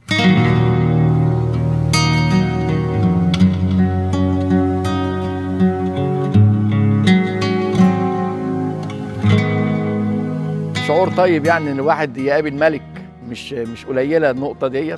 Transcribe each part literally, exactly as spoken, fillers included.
شعور طيب يعني ان الواحد يقابل ملك، مش مش قليله النقطه ديت.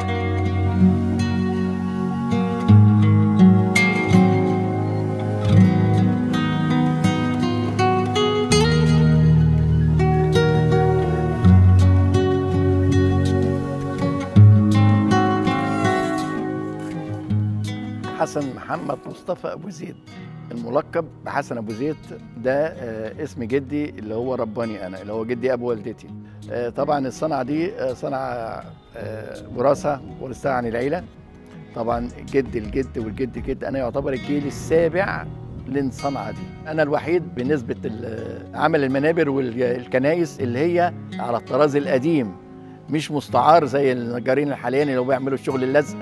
حسن محمد مصطفى ابو زيد، الملقب بحسن ابو زيد، ده آه اسم جدي اللي هو رباني انا، اللي هو جدي ابو والدتي. آه طبعا الصنعه دي آه صنعه آه وراثه ورثتها عن العيله. طبعا جد الجد والجد جد، انا يعتبر الجيل السابع للصنعه دي. انا الوحيد بنسبه عمل المنابر والكنائس اللي هي على الطراز القديم، مش مستعار زي النجارين الحاليين اللي بيعملوا الشغل اللزق.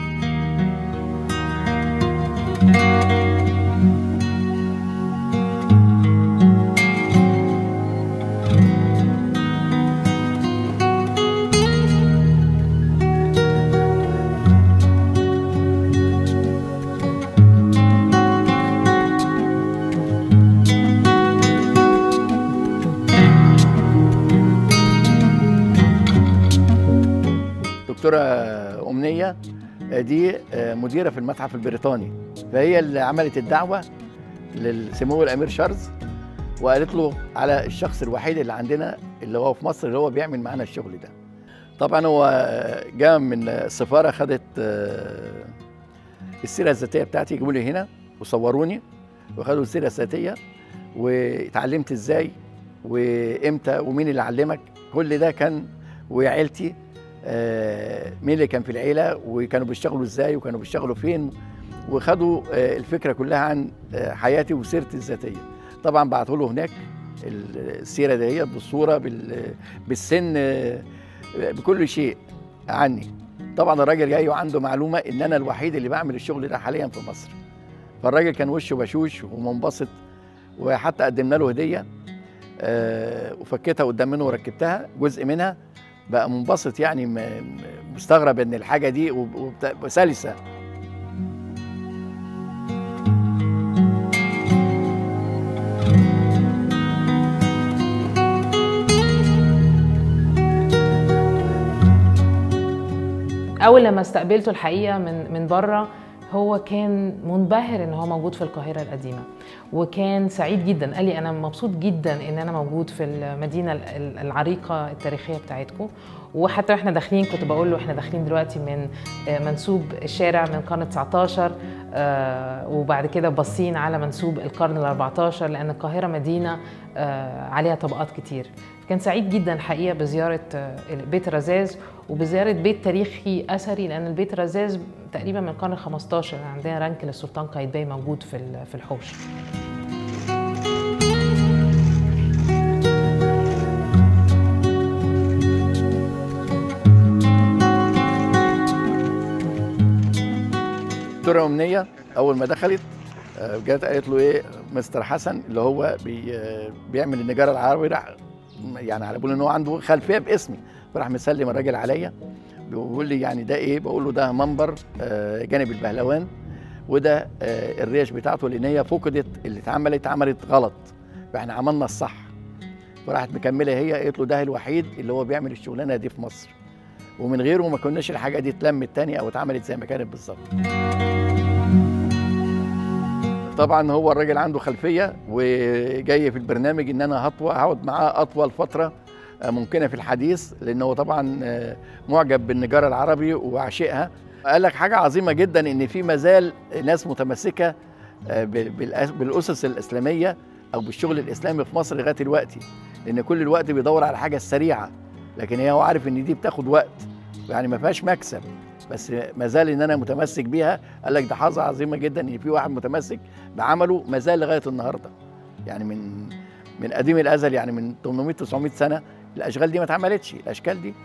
دكتورة أمنية دي مديرة في المتحف البريطاني، فهي اللي عملت الدعوة للسمو الأمير شارلز، وقالت له على الشخص الوحيد اللي عندنا اللي هو في مصر اللي هو بيعمل معانا الشغل ده. طبعا هو جاء من السفارة، خدت السيرة الذاتية بتاعتي، جابوا لي هنا وصوروني وخدوا السيرة الذاتية، واتعلمت ازاي وامتى ومين اللي علمك، كل ده كان، وعيلتي آه مين اللي كان في العيله وكانوا بيشتغلوا ازاي وكانوا بيشتغلوا فين، وخدوا آه الفكره كلها عن آه حياتي وسيرتي الذاتيه. طبعا بعتوا له هناك السيره ديت بالصوره بالسن آه بكل شيء عني. طبعا الراجل جاي وعنده معلومه ان انا الوحيد اللي بعمل الشغل ده حاليا في مصر، فالراجل كان وشه بشوش ومنبسط، وحتى قدمنا له هديه آه وفكيتها قدام منه وركبتها جزء منها، بقى منبسط يعني، مستغرب ان الحاجه دي وسلسه. اول لما استقبلته الحقيقه من من بره، هو كان منبهر ان هو موجود في القاهره القديمه، وكان سعيد جدا. قال لي انا مبسوط جدا ان انا موجود في المدينه العريقه التاريخيه بتاعتكم. وحتى واحنا داخلين كنت بقول له احنا داخلين دلوقتي من منسوب الشارع من القرن التسعتاشر، وبعد كده باصين على منسوب القرن الأربعتاشر، لان القاهره مدينه عليها طبقات كتير. كان سعيد جدا الحقيقه بزياره بيت الرذاذ وبزياره بيت تاريخي اثري، لان البيت الرذاذ تقريبا من القرن الخمستاشر، عندنا رنك للسلطان قايتباي موجود في في الحوش. دكتورة أمنية أول ما دخلت جت قالت له إيه مستر حسن اللي هو بي بيعمل النجار العربي، راح يعني على بقول إن هو عنده خلفية باسمي، فراح مسلم الراجل عليا بيقول لي يعني ده إيه؟ بقول له ده منبر جانب البهلوان، وده الريش بتاعته لأن هي فقدت، اللي اتعملت اتعملت غلط، فإحنا عملنا الصح. فراحت مكملة هي قالت له ده الوحيد اللي هو بيعمل الشغلانة دي في مصر، ومن غيره ما كناش الحاجة دي اتلمت تاني أو اتعملت زي ما كانت بالظبط. طبعا هو الراجل عنده خلفيه وجاي في البرنامج ان انا هطوى هقعد معاه اطول فتره ممكنه في الحديث، لانه هو طبعا معجب بالنجاره العربي وعاشقها. قال لك حاجه عظيمه جدا ان في مازال ناس متمسكه بالاسس الاسلاميه او بالشغل الاسلامي في مصر لغايه دلوقتي، لان كل الوقت بيدور على حاجه السريعه، لكن هو عارف ان دي بتاخد وقت يعني ما فيهاش مكسب، بس ما زال ان انا متمسك بيها. قال لك ده حاجه عظيمه جدا ان في واحد متمسك بعمله ما زال لغايه النهارده، يعني من من قديم الازل، يعني من ثمانمائة تسعمائة سنه الاشغال دي ما اتعملتش، الاشكال دي.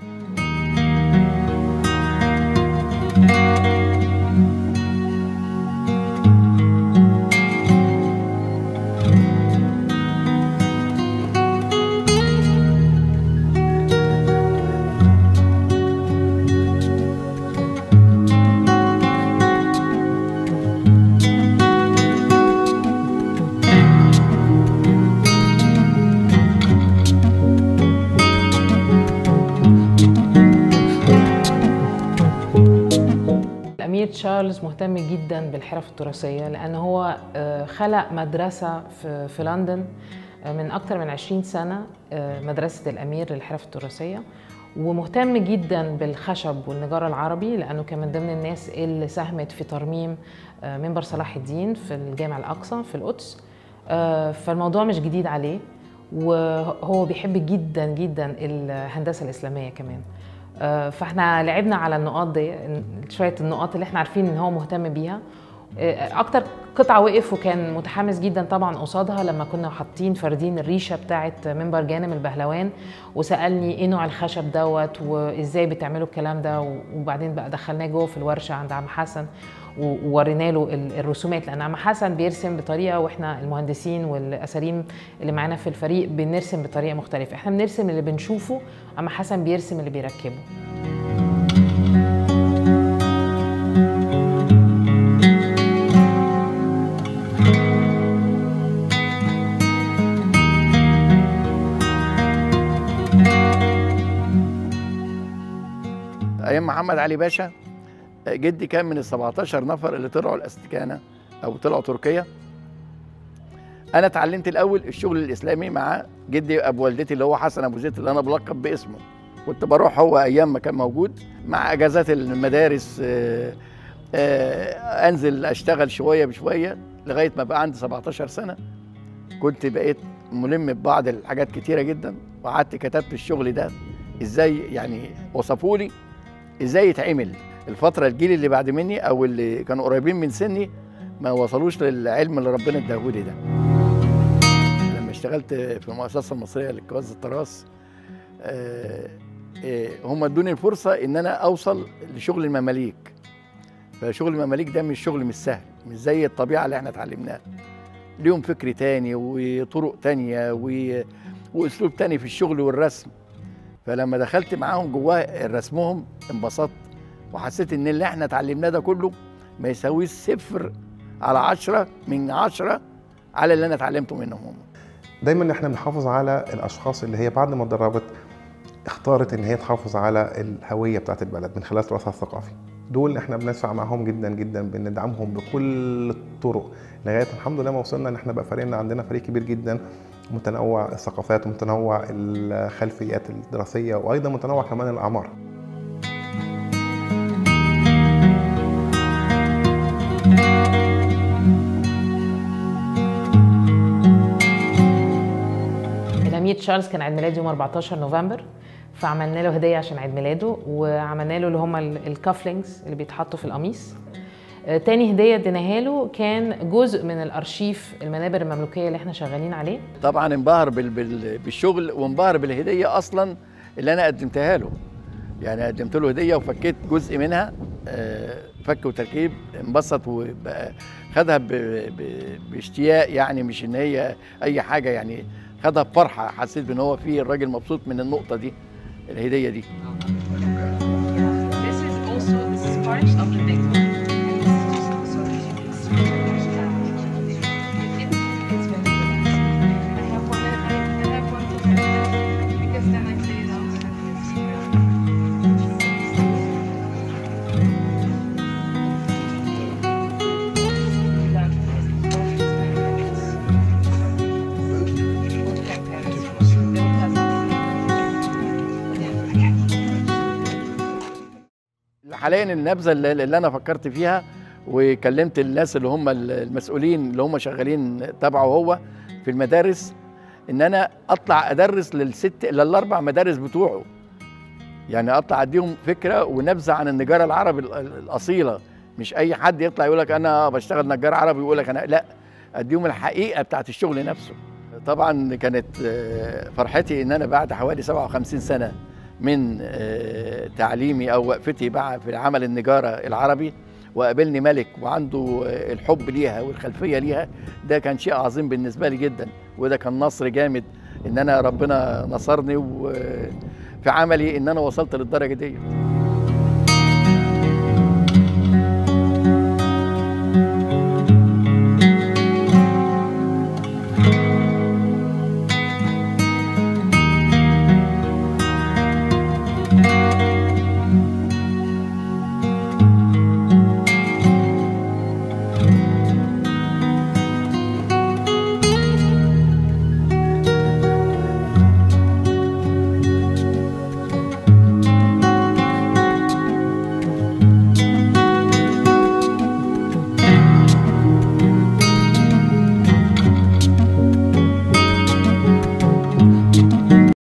الأمير تشارلز مهتم جدا بالحرف التراثية، لأن هو خلق مدرسة في, في لندن من أكثر من عشرين سنة، مدرسة الأمير للحرف التراثية، ومهتم جدا بالخشب والنجار العربي، لأنه كان من ضمن الناس اللي ساهمت في ترميم منبر صلاح الدين في الجامع الأقصى في القدس. فالموضوع مش جديد عليه، وهو بيحب جدا جدا الهندسة الإسلامية كمان. فاحنا لعبنا على النقاط دي، شوية النقاط اللي احنا عارفين ان هو مهتم بيها. اكتر قطعة وقف وكان متحمس جدا طبعا قصادها لما كنا حاطين فاردين الريشة بتاعة منبر جانم البهلوان، وسألني ايه نوع الخشب دوت وازاي بتعملوا الكلام ده، وبعدين بقى دخلناه جوه في الورشة عند عم حسن وورينا له الرسومات، لان عم حسن بيرسم بطريقه واحنا المهندسين والاساريم اللي معانا في الفريق بنرسم بطريقه مختلفه. احنا بنرسم اللي بنشوفه، عم حسن بيرسم اللي بيركبه. ايام محمد علي باشا جدي كان من ال سبعتاشر نفر اللي طلعوا الاستكانه او طلعوا تركيا. انا اتعلمت الاول الشغل الاسلامي مع جدي ابو والدتي اللي هو حسن ابو زيد اللي انا بلقب باسمه. كنت بروح هو ايام ما كان موجود مع اجازات المدارس، آآ آآ انزل اشتغل شويه بشويه لغايه ما بقى عندي سبعتاشر سنه. كنت بقيت ملم ببعض الحاجات كتيره جدا، وقعدت كتبت الشغل ده ازاي، يعني وصفوا لي ازاي يتعمل. الفترة الجيل اللي بعد مني أو اللي كانوا قريبين من سني ما وصلوش للعلم اللي ربنا اداهولي ده. لما اشتغلت في المؤسسة المصرية للجواز التراث، هم ادوني الفرصة إن أنا أوصل لشغل المماليك. فشغل المماليك ده مش شغل مش سهل، مش زي الطبيعة اللي احنا اتعلمناها. ليهم فكر تاني وطرق تانية وأسلوب تاني في الشغل والرسم. فلما دخلت معاهم جواه رسمهم انبسطت، وحسيت ان اللي احنا اتعلمناه ده كله ما يساويش صفر على عشرة من عشرة على اللي انا اتعلمته منهم هم. دايما احنا بنحافظ على الاشخاص اللي هي بعد ما اتدربت اختارت ان هي تحافظ على الهويه بتاعت البلد من خلال تراثها الثقافي. دول احنا بندفع معاهم جدا جدا، بندعمهم بكل الطرق لغايه الحمد لله ما وصلنا ان احنا بقى فريقنا عندنا فريق كبير جدا متنوع الثقافات ومتنوع الخلفيات الدراسيه وايضا متنوع كمان الاعمار. الأمير تشارلز كان عيد ميلاده يوم أربعتاشر نوفمبر، فعملنا له هدية عشان عيد ميلاده، وعملنا له اللي هم الكافلينجز اللي بيتحطوا في القميص. تاني هدية اديناها له كان جزء من الأرشيف المنابر المملوكية اللي احنا شغالين عليه. طبعا انبهر بالشغل وانبهر بالهدية أصلا اللي أنا قدمتها له. يعني قدمت له هدية وفكيت جزء منها فك وتركيب، انبسط وخدها باشتياق، يعني مش ان هي اي حاجه، يعني خدها بفرحه. حسيت بان هو في الراجل مبسوط من النقطه دي، الهديه دي. حاليا النبذه اللي انا فكرت فيها وكلمت الناس اللي هم المسؤولين اللي هم شغالين تبعه هو في المدارس، ان انا اطلع ادرس للست للاربع مدارس بتوعه. يعني اطلع اديهم فكره ونبذه عن النجاره العربي الاصيله، مش اي حد يطلع يقول لك انا بشتغل نجار عربي ويقول لك انا لا، اديهم الحقيقه بتاعت الشغل نفسه. طبعا كانت فرحتي ان انا بعد حوالي سبعة وخمسين سنه من تعليمي او وقفتي بقى في عمل النجاره العربي، وقابلني ملك وعنده الحب ليها والخلفيه ليها، ده كان شيء عظيم بالنسبه لي جدا، وده كان نصر جامد ان انا ربنا نصرني في عملي ان انا وصلت للدرجه دي.